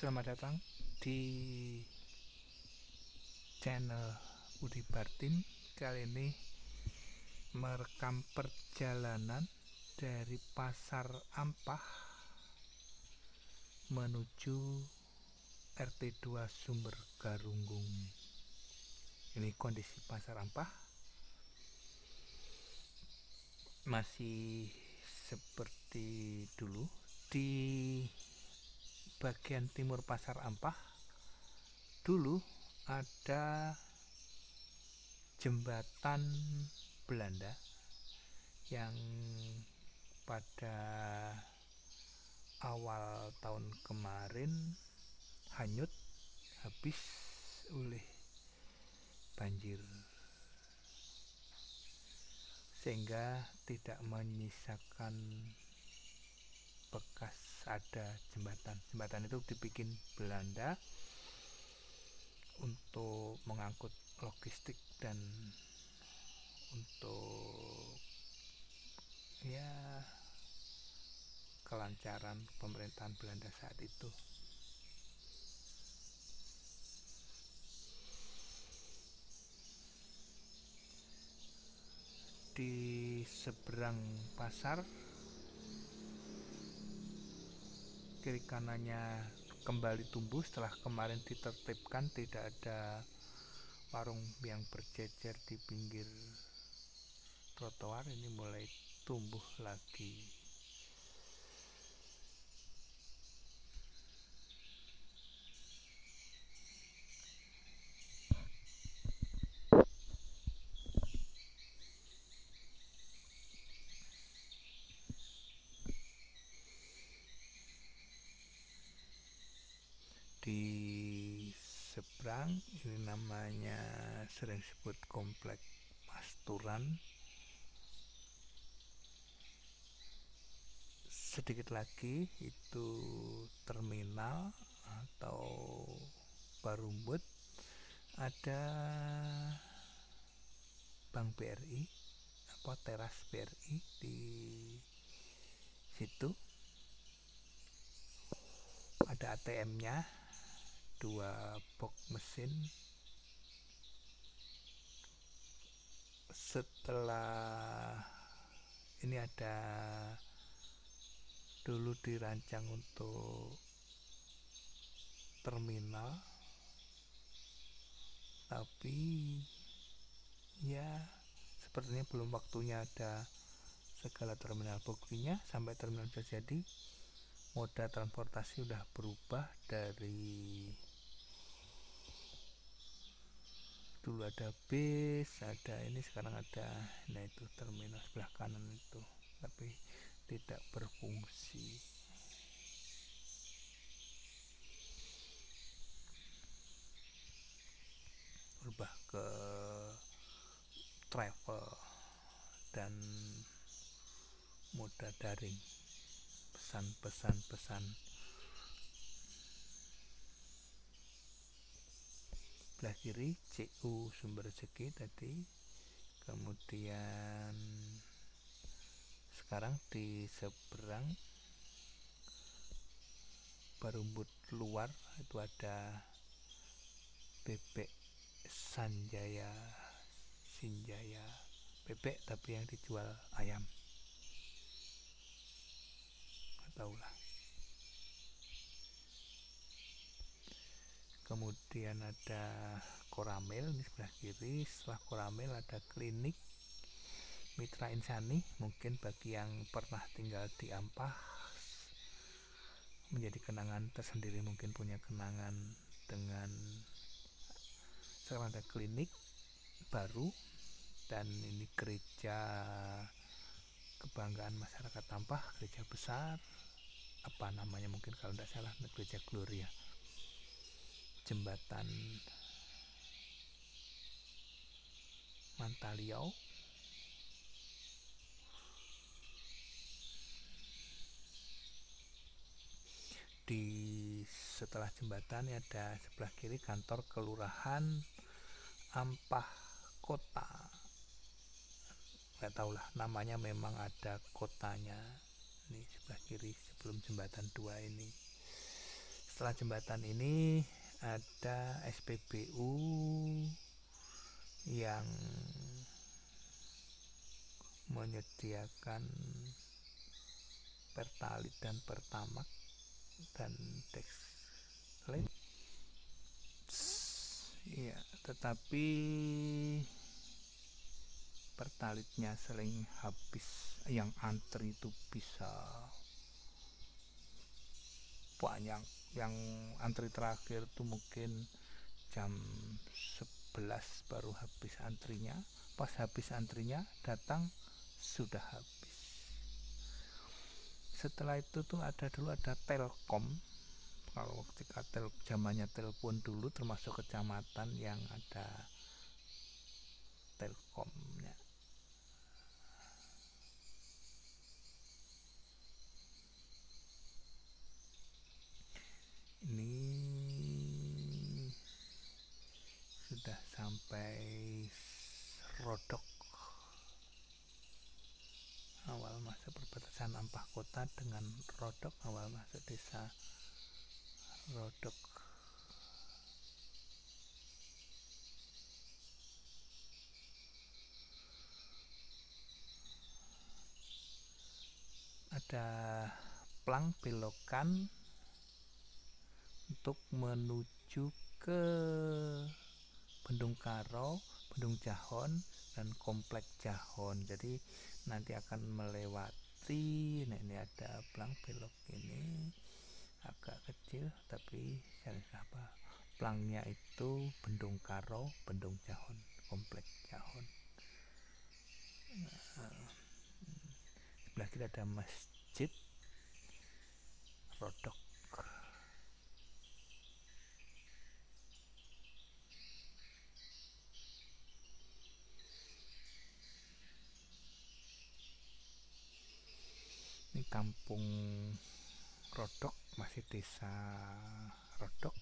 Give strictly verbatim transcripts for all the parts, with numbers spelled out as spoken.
Selamat datang di channel Budi Bartin. Kali ini merekam perjalanan dari Pasar Ampah menuju R T dua Sumber Garunggung. Ini kondisi Pasar Ampah masih seperti dulu. Di bagian timur Pasar Ampah dulu ada jembatan Belanda yang pada awal tahun kemarin hanyut habis oleh banjir, sehingga tidak menyisakan bekas ada jembatan. Jembatan itu dibikin Belanda untuk mengangkut logistik dan untuk ya kelancaran pemerintahan Belanda saat itu. Di seberang pasar kiri kanannya kembali tumbuh setelah kemarin ditertibkan, tidak ada warung yang berjejer di pinggir trotoar. Ini mulai tumbuh lagi. Di seberang ini namanya sering disebut komplek Masturan. Sedikit lagi itu terminal atau Barumbut, ada Bank B R I, apa teras B R I di situ. Ada A T M-nya, dua box mesin. Setelah ini ada dulu dirancang untuk terminal, tapi ya sepertinya belum waktunya ada segala terminal. Buktinya sampai terminal sudah jadi, moda transportasi udah berubah dari dulu ada bis, ada ini, sekarang ada, nah itu terminal sebelah kanan itu, tapi tidak berfungsi. Berubah ke travel dan moda daring, pesan-pesan pesan. Sebelah kiri C U Sumber Rezeki tadi. Kemudian sekarang di seberang Barumbut luar itu ada bebek Sanjaya Sinjaya, bebek tapi yang dijual ayam, nggak tahu lah. Kemudian ada Koramil di sebelah kiri. Setelah Koramil ada klinik Mitra Insani. Mungkin bagi yang pernah tinggal di Ampah menjadi kenangan tersendiri, mungkin punya kenangan dengan sekarang ada klinik baru, dan ini gereja kebanggaan masyarakat Ampah, gereja besar, apa namanya, mungkin kalau tidak salah gereja Gloria. Jembatan Mantaliau, di setelah jembatan ada sebelah kiri kantor kelurahan Ampah Kota, nggak tahu lah namanya, memang ada kotanya. Ini sebelah kiri sebelum jembatan dua ini. Setelah jembatan ini ada S P B U yang menyediakan Pertalite dan Pertamax dan Dexlite. Iya, tetapi Pertalite-nya sering habis, yang antri itu bisa banyak. Yang antri terakhir tuh mungkin jam sebelas baru habis antrinya. Pas habis antrinya datang sudah habis. Setelah itu tuh ada dulu ada Telkom. Kalau ketika tel zamannya telepon dulu, termasuk kecamatan yang ada Telkomnya. Ini sudah sampai Rodok, awal masuk perbatasan Ampah Kota dengan Rodok, awal masuk desa Rodok. Ada plang belokan untuk menuju ke Bendung Karo, Bendung Jahon, dan Komplek Jahon. Jadi nanti akan melewati, nah ini ada plang belok ini agak kecil tapi apa, plangnya itu Bendung Karo, Bendung Jahon, Komplek Jahon. Nah, sebelah kiri ada Masjid Rodok. Ini kampung Rodok, masih desa Rodok.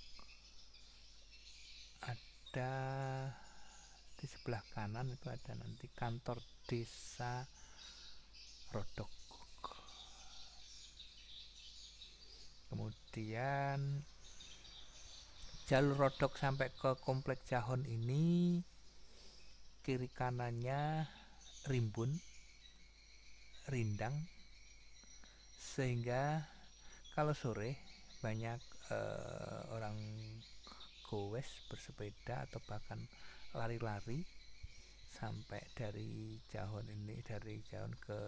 Ada di sebelah kanan itu ada nanti kantor desa Rodok. Kemudian jalur Rodok sampai ke Komplek Jahon ini kiri kanannya rimbun, rindang, sehingga kalau sore banyak eh, orang goes bersepeda atau bahkan lari-lari sampai dari Jahon ini, dari Jahon ke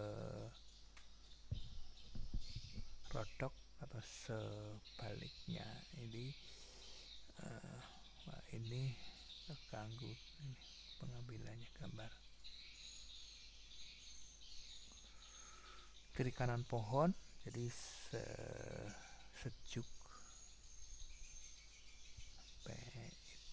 Rodok atau sebaliknya. Ini uh, wah ini terganggu ini pengambilannya gambar. Kiri kanan pohon, jadi se sejuk sampai itu.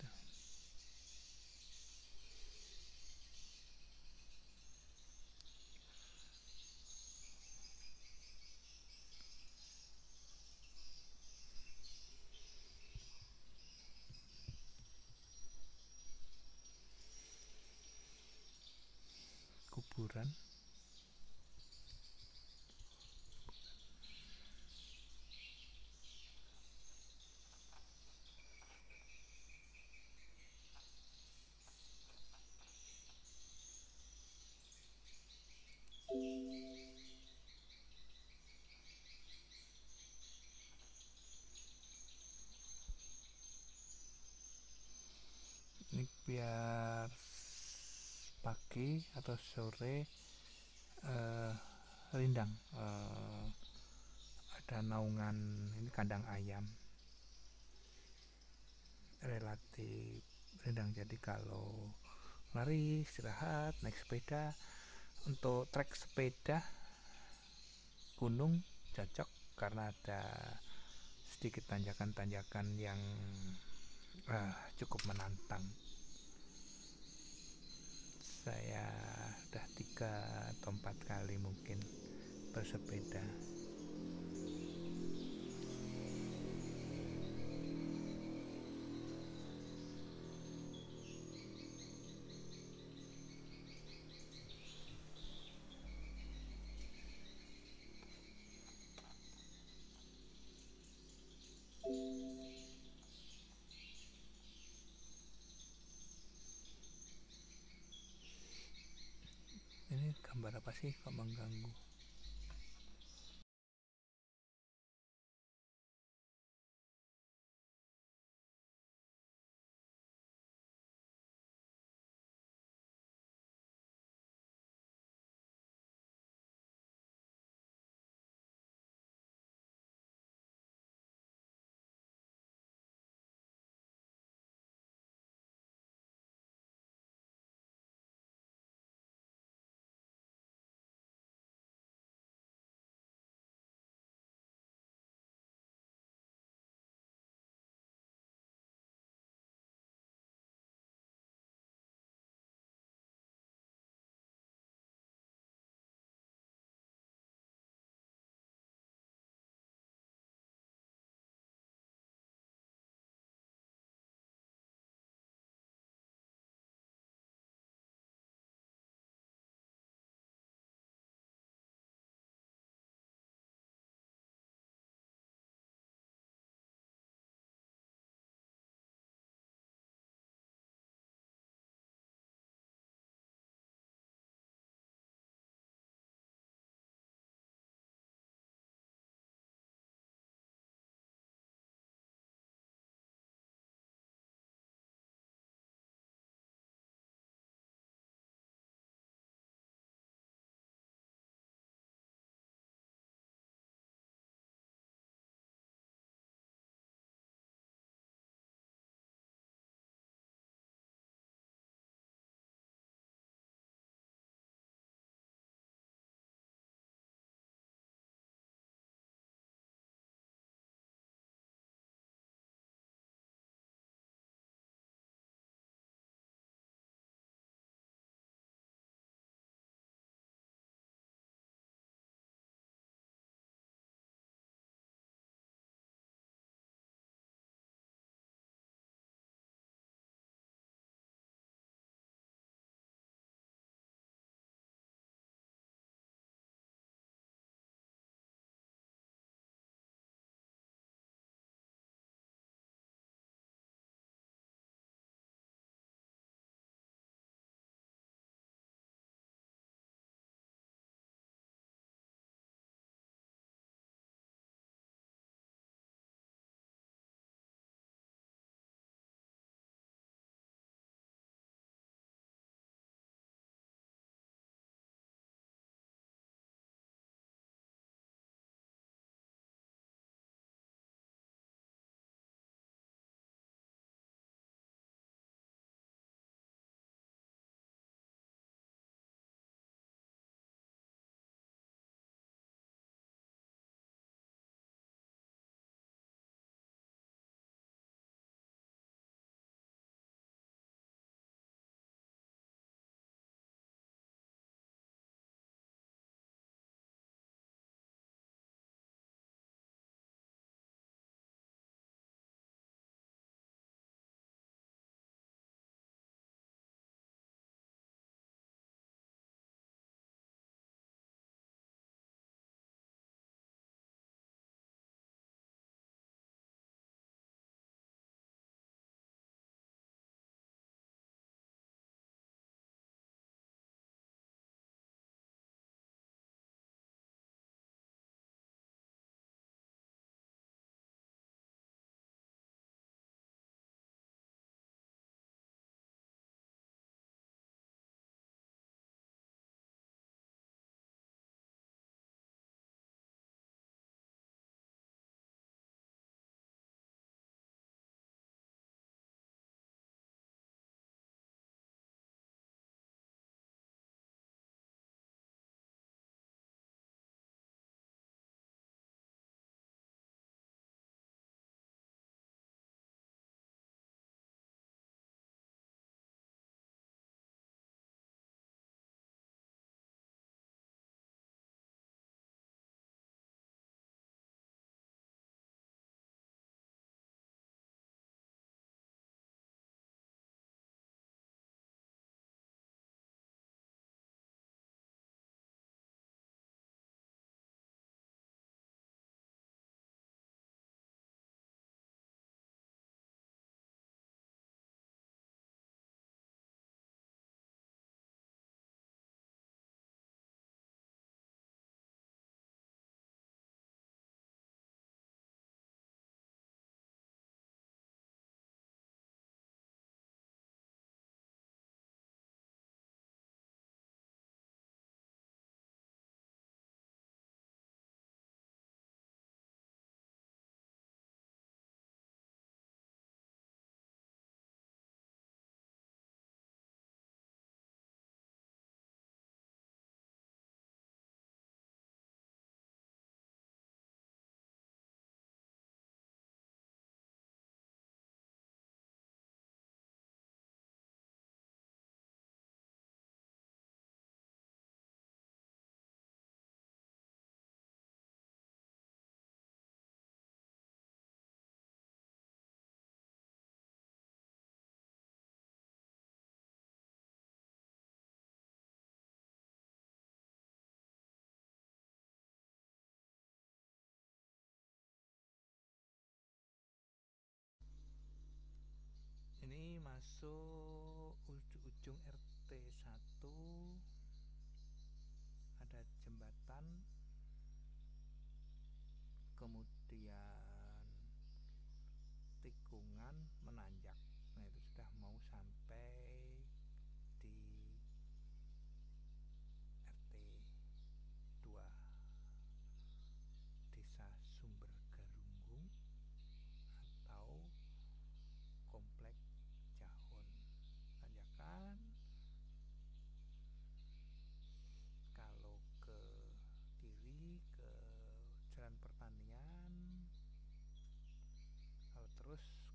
Kuburan. Ini biar pagi atau sore eh, rindang, eh, ada naungan, ini kandang ayam relatif rindang, jadi kalau lari, istirahat, naik sepeda, untuk trek sepeda gunung cocok karena ada sedikit tanjakan-tanjakan yang uh, cukup menantang. Saya udah tiga atau empat kali mungkin bersepeda. makasih kok mengganggu. ini masuk ujung R T satu, ada jembatan, kemudian tikungan menanjak. Nah itu sudah mau sampai di R T dua, Desa Sumber Garunggung atau Komplek Jahon. Tanjakan kalau ke kiri ke Jalan Pertanian, kalau terus